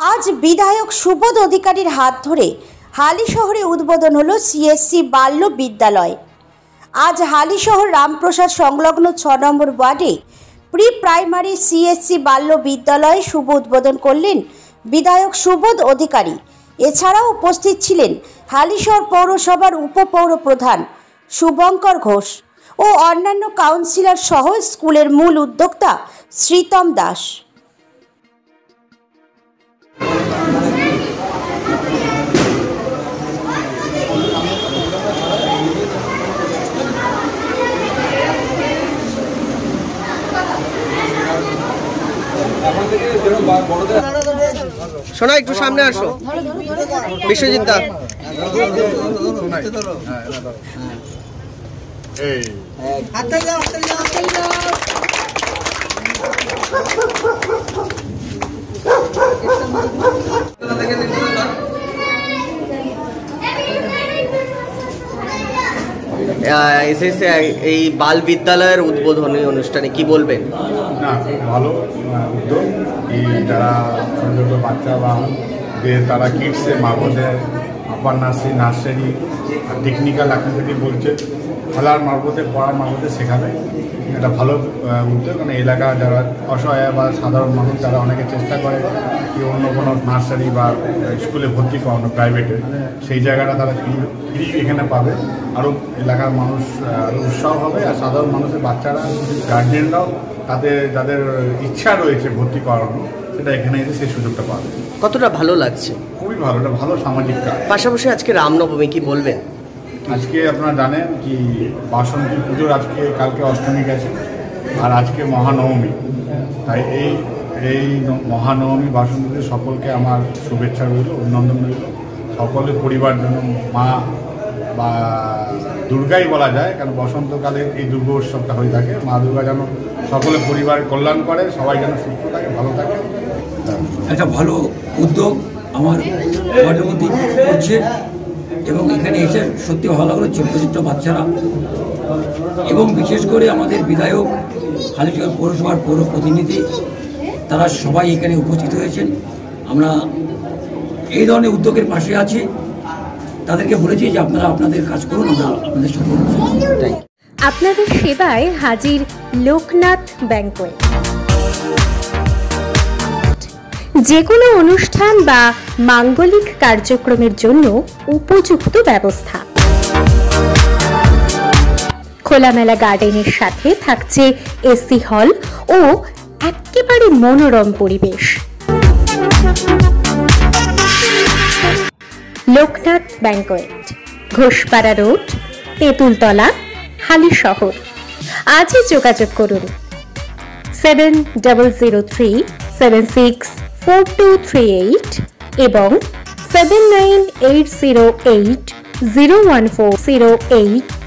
আজ বিধায়ক সুবোধ অধিকারীর হাত ধরে হালিশহরে উদ্বোধন হলো সিএসসি বাল্য বিদ্যালয়। আজ হালিশহর রামপ্রসাদ সংলগ্ন 6 নম্বর ওয়ার্ডে প্রি প্রাইমারি সিএসসি বাল্য বিদ্যালয় শুভ উদ্বোধন করলেন বিধায়ক সুবোধ অধিকারী। এছাড়াও উপস্থিত ছিলেন হালিশহর পৌরসভার উপপৌর প্রধান শুভঙ্কর ঘোষ ও অন্যান্য কাউন্সিলর সহ স্কুলের মূল উদ্যোক্তা শ্রীতম দাস। শোনা একটু সামনে আসো। বিশ্বজিৎ দা এসেছে এই বাল বিদ্যালয়ের উদ্বোধনী অনুষ্ঠানে কি বলবেন? না, ভালো উদ্যোগ। এই যারা ছোটো ছোটো বাচ্চা বা তারা কিডসে মারফতের আপার নার্সারি টেকনিক্যাল এখন থেকে বলছে খেলার মারফতে পড়ার মারফতে শেখাবে। এটা ভালো উদ্যোগ। মানে এলাকা যারা অসহায় বা সাধারণ মানুষ যারা অনেকে চেষ্টা করে কি অন্য কোনো নার্সারি বা স্কুলে ভর্তি করানো প্রাইভেটে, সেই জায়গাটা তারা ফ্রি এখানে পাবে। আরও এলাকার মানুষ আরও উৎসাহ হবে, আর সাধারণ মানুষের বাচ্চারা গার্জিয়ানরাও তাদের যাদের ইচ্ছা রয়েছে ভর্তি করানো সেটা এখানে এসে সেই সুযোগটা পাবে। কতটা ভালো লাগছে? খুবই ভালো, এটা ভালো সামাজিক কাজ। পাশাপাশি আজকে রামনবমী, কি বলবেন? আজকে আপনারা জানেন কি বাসন্তী পুজোর আজকে কালকে অষ্টমী গেছে, আর আজকে মহানবমী। তাই এই মহানবমী বাসন্তীতে সকলকে আমার শুভেচ্ছা রইল, অভিনন্দন রইল। সকলের পরিবার যেন মা বা দুর্গাই বলা যায়, কারণ বসন্তকালে এই দুর্গা উৎসবটা হয়ে থাকে। মা দুর্গা যেন সকলের পরিবারের কল্যাণ করে, সবাই যেন সুস্থ থাকে, ভালো থাকে। একটা ভালো উদ্যোগ আমার ওয়ার্ডের মধ্যে করছে এবং এখানে এসে সত্যি ভালো লাগলো। ছোট্ট ছোট্ট বাচ্চারা এবং বিশেষ করে আমাদের বিধায়ক, হালিশহর পৌরসভার পৌর প্রতিনিধি, তারা সবাই এখানে উপস্থিত হয়েছেন। আমরা এই ধরনের উদ্যোগের পাশে আছি, তাদেরকে বলেছি যে আপনারা আপনাদের কাজ করুন, আমরা আপনাদের সাথে। আপনাদের সেবায় হাজির লোকনাথ ব্যাংকোয়েট। যে কোনো অনুষ্ঠান বা মাঙ্গলিক কার্যক্রমের জন্য উপযুক্ত ব্যবস্থা। খোলামেলা গার্ডেনের সাথে থাকছে এসি হল ও একেবারে মনোরম পরিবেশ। Loknath banquet, Ghoshpara road, Tentultala, Halishahar. আজই যোগাযোগ করুন 7003764238 এবং 7980801408